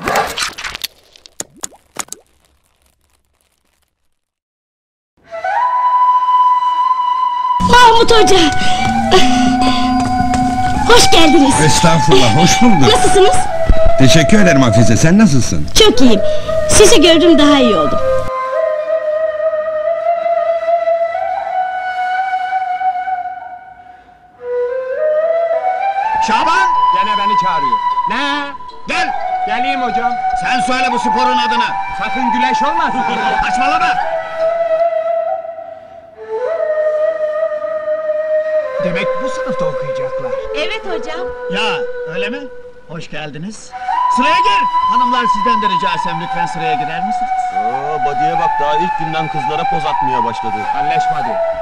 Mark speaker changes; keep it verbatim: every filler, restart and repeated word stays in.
Speaker 1: Mahmut Hoca! Hoş geldiniz!
Speaker 2: Estağfurullah, hoş bulduk!
Speaker 1: Nasılsınız?
Speaker 2: Teşekkür ederim Hafize, sen nasılsın?
Speaker 1: Çok iyiyim! Sizi gördüm, daha iyi oldum!
Speaker 3: Şaban!
Speaker 4: Gene beni çağırıyor. Ne?
Speaker 3: Gel!
Speaker 4: Geleyim hocam.
Speaker 3: Sen söyle bu sporun adını!
Speaker 4: Sakın güleş olmasın.
Speaker 3: Saçmalama! Demek bu sınıfta okuyacaklar.
Speaker 1: Evet hocam!
Speaker 3: Ya, öyle mi? Hoş geldiniz. Sıraya gir! Hanımlar sizden de rica etsem lütfen sıraya girer misiniz?
Speaker 5: Aa, body'ye bak, daha ilk günden kızlara poz atmaya başladı.
Speaker 4: Halleşmedi.